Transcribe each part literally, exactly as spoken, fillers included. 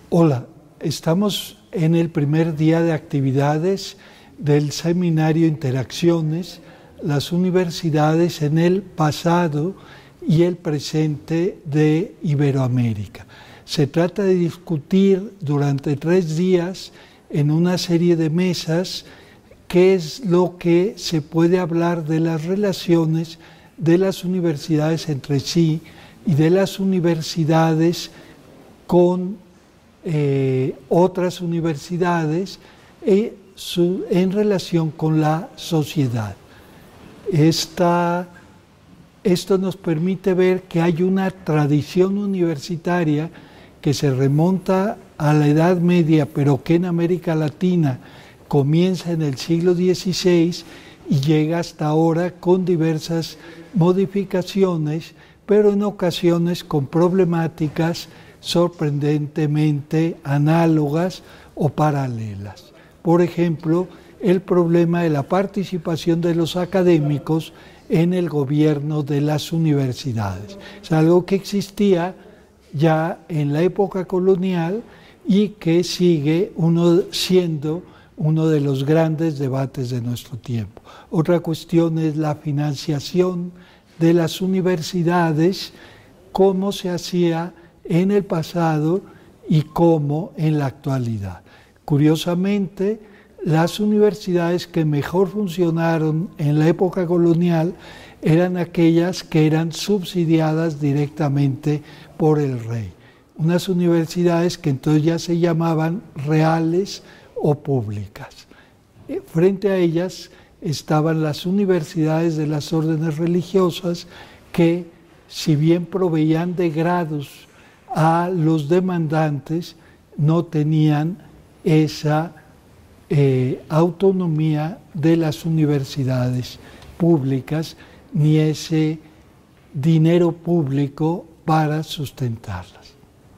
Hola, estamos en el primer día de actividades del seminario Interacciones, las universidades en el pasado y el presente de Iberoamérica. Se trata de discutir durante tres días en una serie de mesas qué es lo que se puede hablar de las relaciones de las universidades entre sí y de las universidades con eh, otras universidades y su, en relación con la sociedad. Esta, esto nos permite ver que hay una tradición universitaria que se remonta a la Edad Media, pero que en América Latina comienza en el siglo dieciséis y llega hasta ahora con diversas modificaciones, pero en ocasiones con problemáticas sorprendentemente análogas o paralelas. Por ejemplo, el problema de la participación de los académicos en el gobierno de las universidades. Es algo que existía ya en la época colonial y que sigue uno siendo uno de los grandes debates de nuestro tiempo. Otra cuestión es la financiación de las universidades, cómo se hacía en el pasado y cómo en la actualidad. Curiosamente, las universidades que mejor funcionaron en la época colonial eran aquellas que eran subsidiadas directamente por el rey. Unas universidades que entonces ya se llamaban reales o públicas. Frente a ellas estaban las universidades de las órdenes religiosas que, si bien proveían de grados a los demandantes, no tenían esa eh, autonomía de las universidades públicas ni ese dinero público para sustentarlas.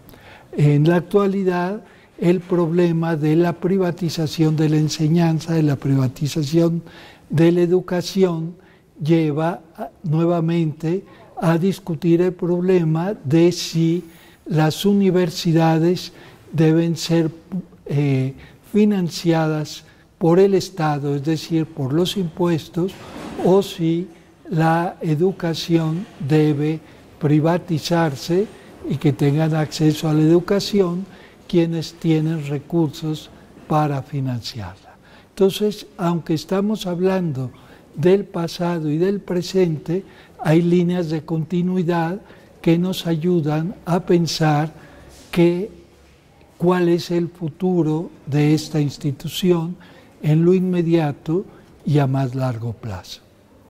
En la actualidad, el problema de la privatización de la enseñanza, de la privatización de la educación, lleva a, nuevamente a discutir el problema de si las universidades deben ser eh, financiadas por el Estado, es decir, por los impuestos, o si la educación debe privatizarse y que tengan acceso a la educación quienes tienen recursos para financiarla. Entonces, aunque estamos hablando del pasado y del presente, hay líneas de continuidad que nos ayudan a pensar que, cuál es el futuro de esta institución en lo inmediato y a más largo plazo.